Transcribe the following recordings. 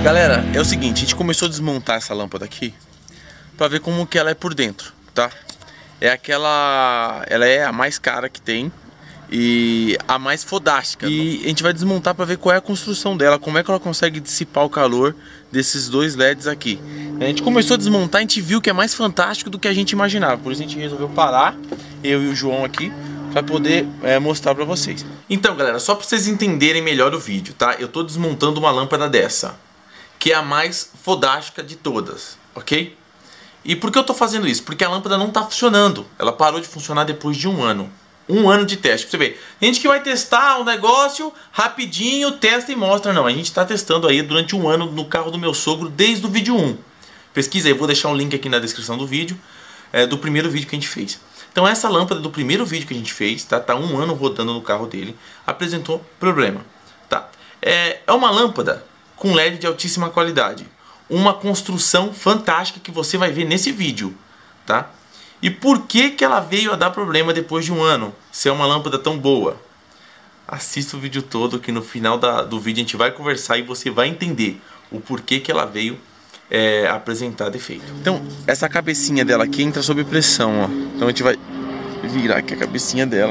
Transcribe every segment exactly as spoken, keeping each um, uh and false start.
Galera, é o seguinte, a gente começou a desmontar essa lâmpada aqui pra ver como que ela é por dentro, tá? É aquela... ela é a mais cara que tem e a mais fodástica. E a gente vai desmontar pra ver qual é a construção dela, como é que ela consegue dissipar o calor desses dois L E Ds aqui. A gente começou a desmontar, a gente viu que é mais fantástico do que a gente imaginava. Por isso a gente resolveu parar, eu e o João aqui, pra poder é, mostrar pra vocês. Então galera, só pra vocês entenderem melhor o vídeo, tá? Eu tô desmontando uma lâmpada dessa, que é a mais fodástica de todas, ok? E por que eu tô fazendo isso? Porque a lâmpada não tá funcionando. Ela parou de funcionar depois de um ano. Um ano de teste, pra você ver. Tem gente que vai testar o negócio rapidinho, testa e mostra. Não, a gente tá testando aí durante um ano no carro do meu sogro desde o vídeo um. Pesquisa aí, vou deixar um link aqui na descrição do vídeo, é, do primeiro vídeo que a gente fez. Então essa lâmpada do primeiro vídeo que a gente fez, tá, tá um ano rodando no carro dele, apresentou problema, tá? É, é uma lâmpada com L E D de altíssima qualidade. Uma construção fantástica que você vai ver nesse vídeo, tá? E por que que ela veio a dar problema depois de um ano, se é uma lâmpada tão boa? Assista o vídeo todo que no final da, do vídeo a gente vai conversar e você vai entender o porquê que ela veio é, apresentar defeito. Então, essa cabecinha dela aqui entra sob pressão, ó. Então a gente vai virar aqui a cabecinha dela.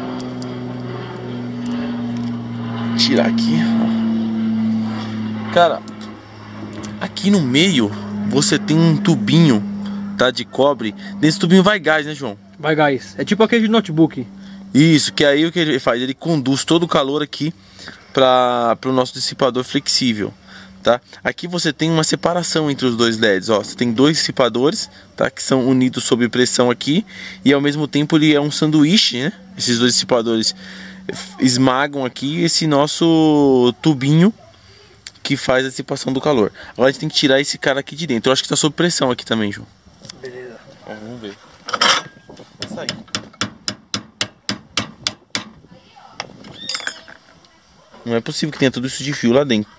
Tirar aqui, ó. Cara, aqui no meio você tem um tubinho, tá, de cobre. Nesse tubinho vai gás, né, João? Vai gás. É tipo aquele de notebook. Isso, que aí o que ele faz? Ele conduz todo o calor aqui para o nosso dissipador flexível, tá? Aqui você tem uma separação entre os dois L E Ds, ó. Você tem dois dissipadores, tá, que são unidos sob pressão aqui, e ao mesmo tempo ele é um sanduíche, né? Esses dois dissipadores esmagam aqui esse nosso tubinho que faz a dissipação do calor. Agora a gente tem que tirar esse cara aqui de dentro. Eu acho que tá sob pressão aqui também, João. Beleza. Ó, vamos ver. Vai sair. Não é possível que tenha tudo isso de fio lá dentro.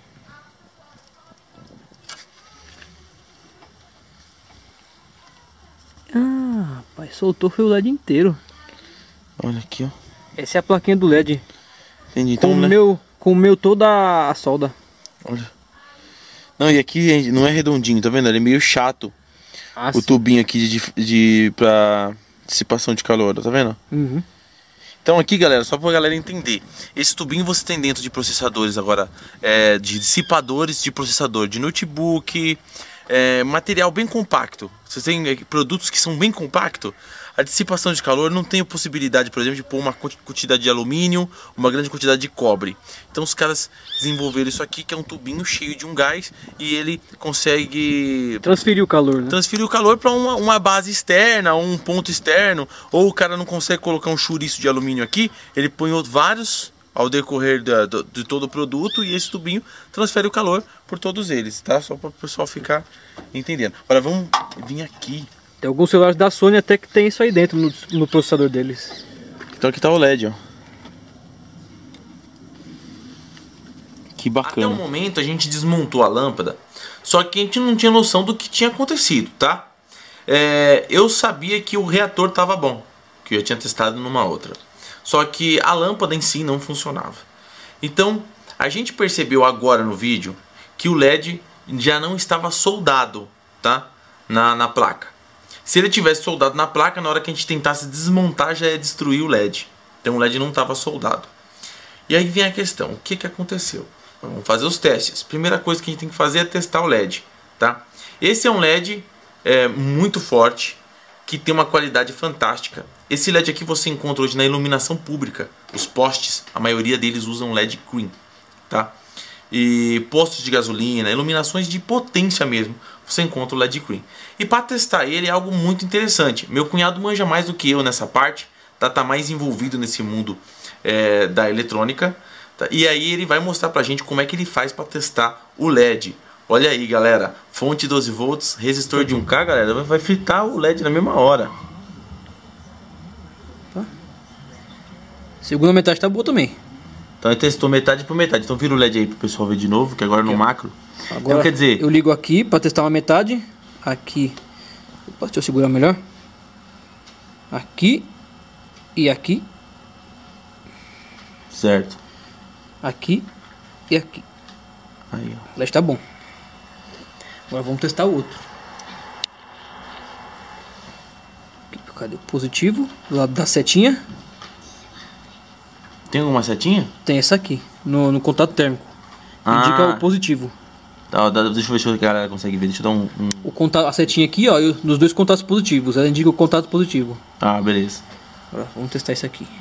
Ah, rapaz, soltou foi o L E D inteiro. Olha aqui, ó. Essa é a plaquinha do L E D. Entendi. Então, né? Comeu, comeu toda a solda. Olha. Não, e aqui não é redondinho, tá vendo? Ele é meio chato. Ah, o sim. tubinho aqui de, de pra dissipação de calor, tá vendo? Uhum. Então aqui, galera, só pra galera entender, esse tubinho você tem dentro de processadores agora, é, de dissipadores de processador, de notebook, é, material bem compacto. Você tem é, produtos que são bem compactos. A dissipação de calor não tem a possibilidade, por exemplo, de pôr uma quantidade de alumínio, uma grande quantidade de cobre. Então os caras desenvolveram isso aqui, que é um tubinho cheio de um gás, e ele consegue transferir o calor, né? Transferir o calor para uma, uma base externa, um ponto externo, ou o cara não consegue colocar um chouriço de alumínio aqui, ele põe vários ao decorrer da, do, de todo o produto, e esse tubinho transfere o calor por todos eles, tá? Só para o pessoal ficar entendendo. Agora vamos vir aqui. Tem alguns celulares da Sony até que tem isso aí dentro no, no processador deles. Então aqui tá o L E D, ó. Que bacana. Até o momento a gente desmontou a lâmpada, só que a gente não tinha noção do que tinha acontecido, tá? É, eu sabia que o reator tava bom, que eu já tinha testado numa outra. Só que a lâmpada em si não funcionava. Então a gente percebeu agora no vídeo que o L E D já não estava soldado, tá? Na, na placa. Se ele tivesse soldado na placa, na hora que a gente tentasse desmontar, já ia destruir o L E D. Então o L E D não estava soldado. E aí vem a questão, o que que aconteceu? Vamos fazer os testes. Primeira coisa que a gente tem que fazer é testar o L E D, tá? Esse é um L E D é, muito forte, que tem uma qualidade fantástica. Esse L E D aqui você encontra hoje na iluminação pública. Os postes, a maioria deles usam L E D green, tá? E postos de gasolina, iluminações de potência mesmo, você encontra o L E D green. E para testar ele é algo muito interessante. Meu cunhado manja mais do que eu nessa parte, tá, tá mais envolvido nesse mundo é, da eletrônica, tá? E aí ele vai mostrar pra gente como é que ele faz para testar o L E D. Olha aí, galera, fonte doze volts, resistor de um K, galera, vai fritar o L E D na mesma hora. Tá. Segunda metade tá boa também. Então ele testou metade por metade. Então vira o L E D aí pro pessoal ver de novo, que agora no macro. Agora então quer dizer, eu ligo aqui para testar uma metade. Aqui. Opa, deixa eu segurar melhor. Aqui. E aqui. Certo. Aqui. E aqui. Aí, ó. O L E D tá bom. Agora vamos testar o outro. Cadê o positivo? Do lado da setinha. Tem alguma setinha? Tem essa aqui, no, no contato térmico. Indica Ah. o positivo. Tá, deixa eu ver se a galera consegue ver. Deixa eu dar um... um... O contato, a setinha aqui, ó, e nos dois contatos positivos. Ela indica o contato positivo. Ah, beleza. Agora, vamos testar isso aqui.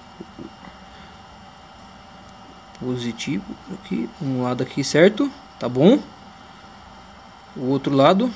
Positivo aqui, um lado aqui certo, tá bom. O outro lado.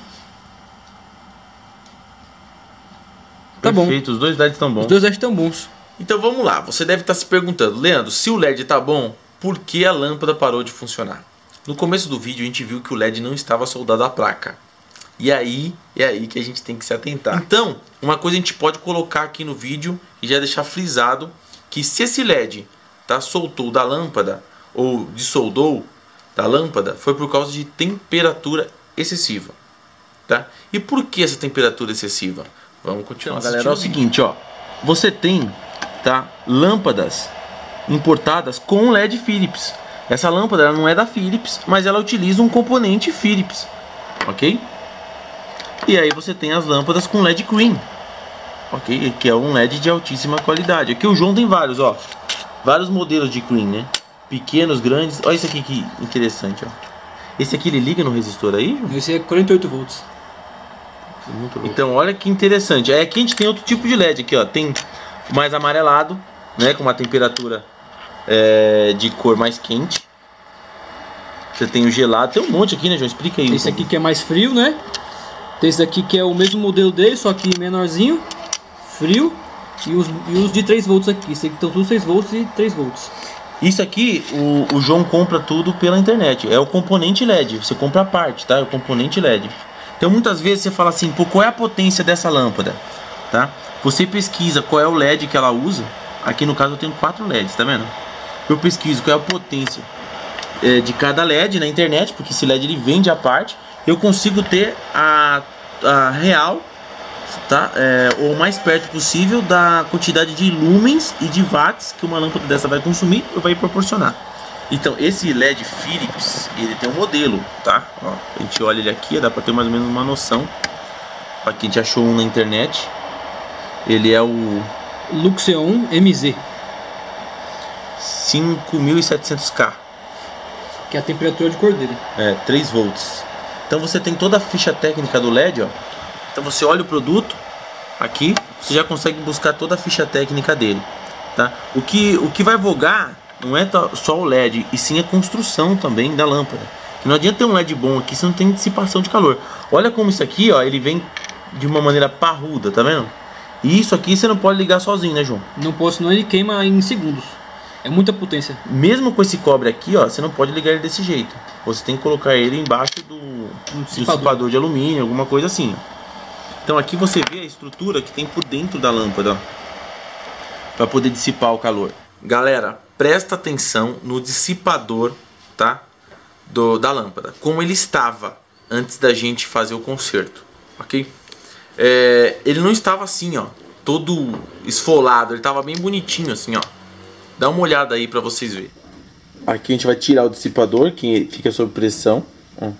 Tá bom. Perfeito, os dois L E Ds estão bons. Os dois L E Ds estão bons. Então vamos lá, você deve estar se perguntando, Leandro, se o L E D tá bom, por que a lâmpada parou de funcionar? No começo do vídeo a gente viu que o L E D não estava soldado à placa. E aí, é aí que a gente tem que se atentar. Então, uma coisa a gente pode colocar aqui no vídeo e já deixar frisado que se esse L E D tá, soltou da lâmpada ou dissoldou da lâmpada, foi por causa de temperatura excessiva. Tá? E por que essa temperatura excessiva? Vamos continuar. Então, galera, é o seguinte, ó. Você tem, tá, lâmpadas importadas com L E D Philips. Essa lâmpada ela não é da Philips, mas ela utiliza um componente Philips, ok? E aí você tem as lâmpadas com L E D Green, ok? Que é um L E D de altíssima qualidade. Aqui o João tem vários, ó, vários modelos de Green, né? Pequenos, grandes. Olha isso aqui que interessante, ó. Esse aqui ele liga no resistor aí, João? Esse é quarenta e oito volts. Então olha que interessante. Aí aqui a gente tem outro tipo de L E D aqui, ó. Tem mais amarelado, né? Com uma temperatura é, de cor mais quente. Você tem o gelado. Tem um monte aqui, né, João? Explica aí. Esse aqui que é mais frio, né? Tem esse aqui que é o mesmo modelo dele, só que menorzinho, frio. E os, e os de três volts aqui. Esse aqui estão todos seis volts e três volts. Isso aqui, o, o João compra tudo pela internet. É o componente L E D. Você compra a parte, tá? É o componente L E D. Então muitas vezes você fala assim, pô, qual é a potência dessa lâmpada? Tá? Você pesquisa qual é o L E D que ela usa. Aqui no caso eu tenho quatro L E Ds, tá vendo? Eu pesquiso qual é a potência é, de cada L E D na internet, porque esse L E D ele vende à parte. Eu consigo ter a, a real, tá? É, ou o mais perto possível da quantidade de lumens e de watts que uma lâmpada dessa vai consumir ou vai proporcionar. Então esse L E D Philips, ele tem um modelo, tá? Ó, a gente olha ele aqui, dá pra ter mais ou menos uma noção. Aqui a gente achou um na internet. Ele é o Luxeon M Z, cinco mil e setecentos K. que é a temperatura de cor dele. É, três volts. Então você tem toda a ficha técnica do L E D, ó. Então você olha o produto aqui, você já consegue buscar toda a ficha técnica dele, tá? O que, o que vai vogar não é só o L E D, e sim a construção também da lâmpada. Que não adianta ter um L E D bom aqui se não tem dissipação de calor. Olha como isso aqui, ó, ele vem de uma maneira parruda, tá vendo? E isso aqui você não pode ligar sozinho, né, João? Não posso, senão ele queima em segundos. É muita potência. Mesmo com esse cobre aqui, ó, você não pode ligar ele desse jeito. Você tem que colocar ele embaixo do, Um do dissipador. dissipador de alumínio, alguma coisa assim, ó. Então aqui você vê a estrutura que tem por dentro da lâmpada, ó, para poder dissipar o calor. Galera, presta atenção no dissipador, tá? Do, da lâmpada, como ele estava antes da gente fazer o conserto, ok? É, ele não estava assim, ó, todo esfolado, ele estava bem bonitinho assim, ó. Dá uma olhada aí para vocês verem. Aqui a gente vai tirar o dissipador que fica sob pressão, ó.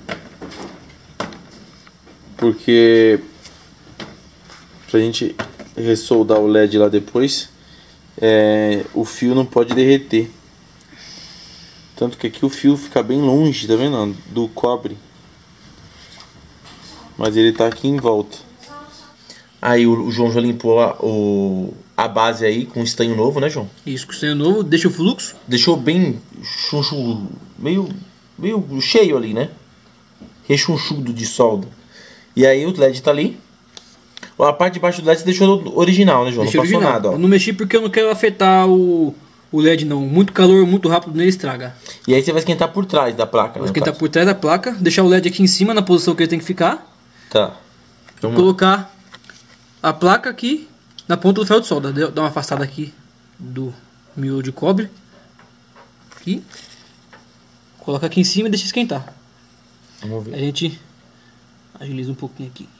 Porque pra gente ressoldar o L E D lá depois, é, o fio não pode derreter. Tanto que aqui o fio fica bem longe, tá vendo? Do cobre. Mas ele tá aqui em volta. Aí o, o João já limpou a, o, a base aí com estanho novo, né, João? Isso, com estanho novo, deixa o fluxo. Deixou bem chunchu, meio, meio cheio ali, né? Rechonchudo de solda. E aí o L E D tá ali. A parte de baixo do L E D você deixou original, né, João? Deixa não passou original. nada, ó. Eu não mexi porque eu não quero afetar o, o L E D não. Muito calor, muito rápido nele estraga. E aí você vai esquentar por trás da placa, Vou né? esquentar por trás da placa, deixar o L E D aqui em cima, na posição que ele tem que ficar. Tá. Então, Colocar a placa aqui na ponta do ferro de solda. Dá uma afastada aqui do miolo de cobre. Aqui. Coloca aqui em cima e deixa esquentar. vamos ver. A gente agiliza um pouquinho aqui.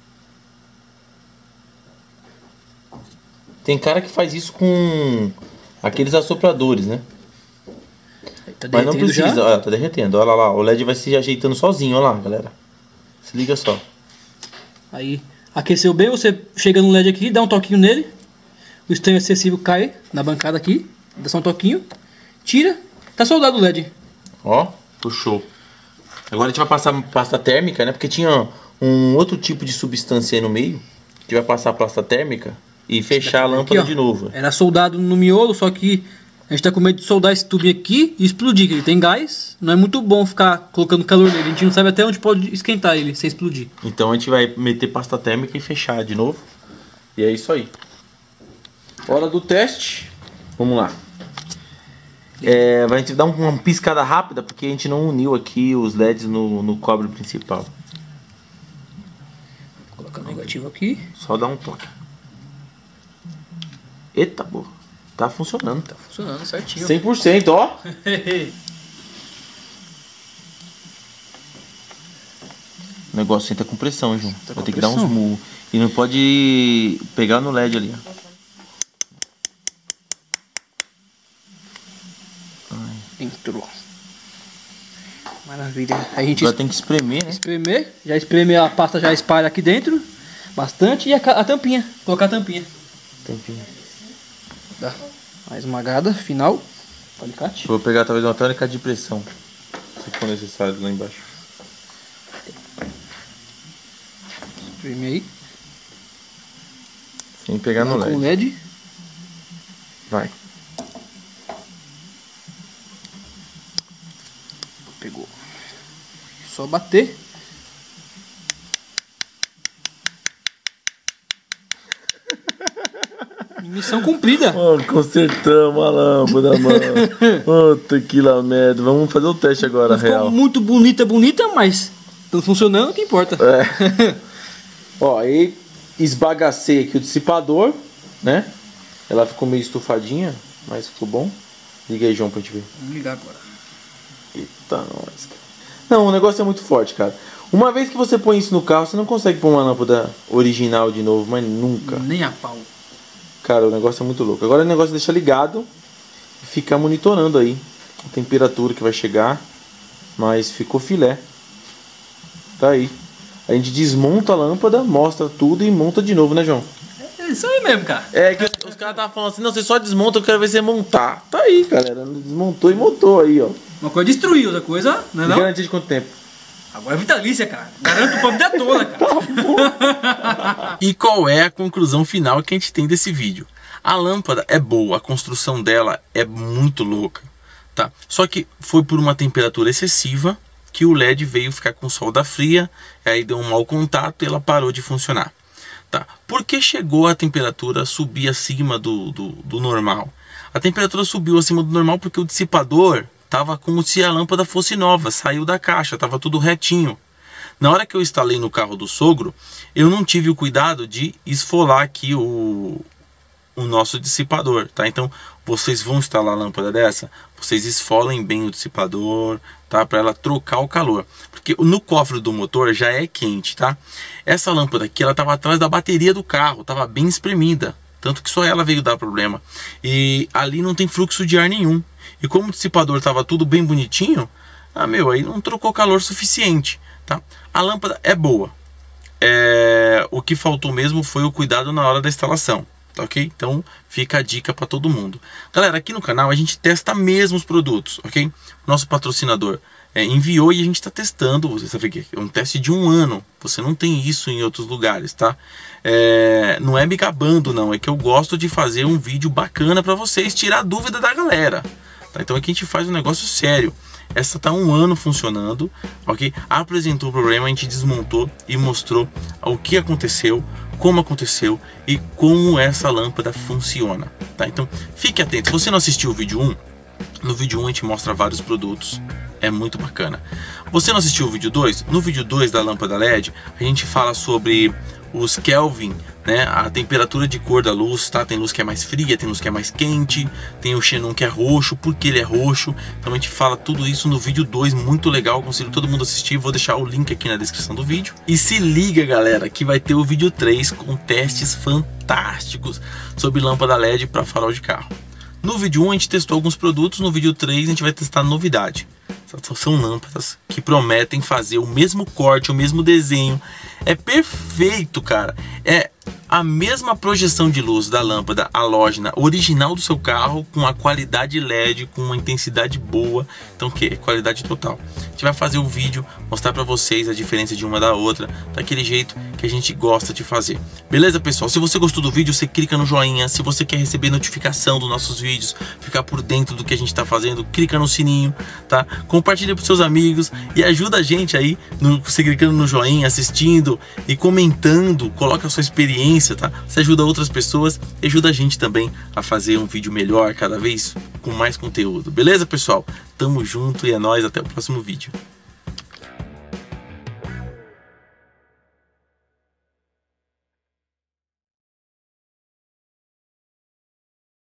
Tem cara que faz isso com Aqueles assopradores, né? Tá Mas não precisa, já. olha, tá derretendo. Olha lá, o L E D vai se ajeitando sozinho, olha lá, galera. Se liga só. Aí, aqueceu bem, você chega no L E D aqui, dá um toquinho nele. O estanho excessivo cai na bancada aqui. Dá só um toquinho. Tira. Tá soldado o L E D. Ó, puxou. Agora a gente vai passar pasta térmica, né? Porque tinha um outro tipo de substância aí no meio. Que vai passar pasta térmica e fechar a lâmpada aqui, de novo. Era soldado no miolo, só que a gente tá com medo de soldar esse tubinho aqui e explodir, que ele tem gás. Não é muito bom ficar colocando calor nele. A gente não sabe até onde pode esquentar ele sem explodir. Então a gente vai meter pasta térmica e fechar de novo. E é isso aí. Hora do teste. Vamos lá. É, vai dar uma piscada rápida porque a gente não uniu aqui os L E Ds no, no cobre principal. Vou colocar o negativo aqui. Só dá um toque. Eita, porra. Tá funcionando. Tá funcionando certinho. cem por cento, ó. O negócio entra com pressão, João. Tá vai ter pressão. Que dar uns murros. E não pode pegar no L E D ali, ó. Entrou. Maravilha. Aí a gente agora tem que espremer, né? Espremer. Já espreme, a pasta já espalha aqui dentro. Bastante. E a, a tampinha. Colocar a tampinha. Tampinha. Dá. A esmagada final. Alicate. Vou pegar talvez uma tônica de pressão. Se for necessário lá embaixo. Espreme aí. Sem pegar no L E D. Com o L E D. Vai. Pegou. Só bater. Missão cumprida. Oh, consertamos a lâmpada, mano. Puta que lá merda. Vamos fazer o teste agora, não real. Ficou muito bonita, bonita, mas tá funcionando, o que importa. É. Ó, aí esbagacei aqui o dissipador, né? Ela ficou meio estufadinha, mas ficou bom. Liga aí, João, pra gente ver. Vamos ligar agora. Eita, nós. Não, o negócio é muito forte, cara. Uma vez que você põe isso no carro, você não consegue pôr uma lâmpada original de novo, mas nunca. Nem a pau. Cara, o negócio é muito louco. Agora o negócio é deixar ligado e ficar monitorando aí a temperatura que vai chegar. Mas ficou filé. Tá aí. A gente desmonta a lâmpada, mostra tudo e monta de novo, né, João? É isso aí mesmo, cara. É que os, os caras estavam falando assim, não, você só desmonta, eu quero ver você montar. Tá aí, galera. Desmontou e montou aí, ó. Uma coisa destruiu, outra coisa, não é não? Garantia de quanto tempo? Agora é vitalícia, cara. Garanto pra vida toda, cara. E qual é a conclusão final que a gente tem desse vídeo? A lâmpada é boa, a construção dela é muito louca, tá? Só que foi por uma temperatura excessiva que o L E D veio ficar com solda fria, aí deu um mau contato e ela parou de funcionar, tá? Por que chegou a temperatura a subir acima do, do, do normal? A temperatura subiu acima do normal porque o dissipador tava como se a lâmpada fosse nova, saiu da caixa, tava tudo retinho. Na hora que eu instalei no carro do sogro, eu não tive o cuidado de esfolar aqui o, o nosso dissipador, tá? Então, vocês vão instalar a lâmpada dessa, vocês esfolem bem o dissipador, tá? Para ela trocar o calor. Porque no cofre do motor já é quente, tá? Essa lâmpada aqui, ela tava atrás da bateria do carro, tava bem espremida. Tanto que só ela veio dar problema. E ali não tem fluxo de ar nenhum. E como o dissipador estava tudo bem bonitinho, ah, meu, aí não trocou calor suficiente, tá? A lâmpada é boa. É... O que faltou mesmo foi o cuidado na hora da instalação, tá ok? Então fica a dica para todo mundo. Galera, aqui no canal a gente testa mesmo os produtos, ok? Nosso patrocinador é, enviou e a gente está testando. Você sabe que é um teste de um ano. Você não tem isso em outros lugares, tá? É... Não é me gabando, não. É que eu gosto de fazer um vídeo bacana para vocês, tirar a dúvida da galera. Tá, então aqui a gente faz um negócio sério. Essa tá um ano funcionando, ok? Apresentou o problema, a gente desmontou e mostrou o que aconteceu, como aconteceu e como essa lâmpada funciona, tá? Então fique atento. Se você não assistiu o vídeo um, no vídeo um a gente mostra vários produtos, é muito bacana. Você não assistiu o vídeo dois? No vídeo dois da lâmpada L E D a gente fala sobre os Kelvin, né, a temperatura de cor da luz, tá? Tem luz que é mais fria, tem luz que é mais quente, tem o xenon que é roxo, porque ele é roxo. Então a gente fala tudo isso no vídeo dois, muito legal, aconselho todo mundo assistir. Vou deixar o link aqui na descrição do vídeo. E se liga, galera, que vai ter o vídeo três com testes fantásticos sobre lâmpada L E D para farol de carro. No vídeo um a gente testou alguns produtos, no vídeo três a gente vai testar novidade. São lâmpadas que prometem fazer o mesmo corte, o mesmo desenho. É perfeito, cara. É a mesma projeção de luz da lâmpada halógena original do seu carro, com a qualidade L E D, com uma intensidade boa. Então o que? Qualidade total. A gente vai fazer o vídeo, mostrar pra vocês a diferença de uma da outra, daquele jeito que a gente gosta de fazer. Beleza, pessoal? Se você gostou do vídeo, você clica no joinha. Se você quer receber notificação dos nossos vídeos, ficar por dentro do que a gente tá fazendo, clica no sininho, tá? Compartilha pros seus amigos e ajuda a gente aí, no, você clicando no joinha, assistindo e comentando, coloca a sua experiência, tá? Você ajuda outras pessoas e ajuda a gente também a fazer um vídeo melhor, cada vez com mais conteúdo. Beleza, pessoal? Tamo junto e é nóis, até o próximo vídeo.